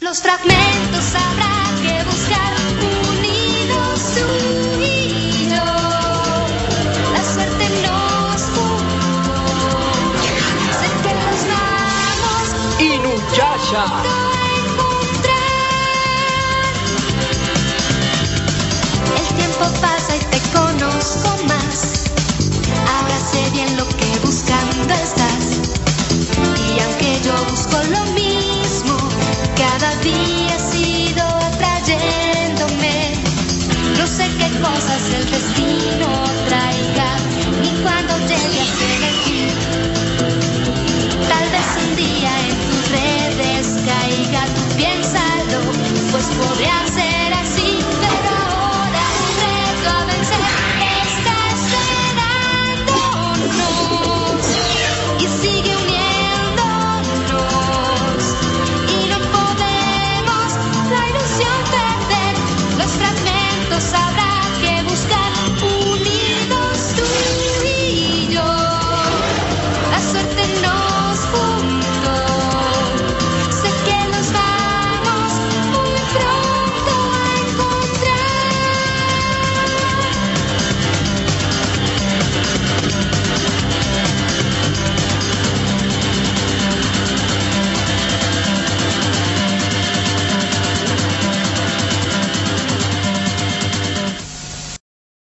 Los fragmentos habrá que buscar unidos tú y yo. La suerte nos juntó. Sé que nos vamos Inuyasha a encontrar. El tiempo pasa y te conozco más. Ahora sé bien lo que buscando estás. Y aunque yo busco lo mismo, cada día he sido atrayéndome. No sé qué cosas el destino traiga, ni cuando llegue a ser el fin. Tal vez un día en tus redes caiga tu pienso.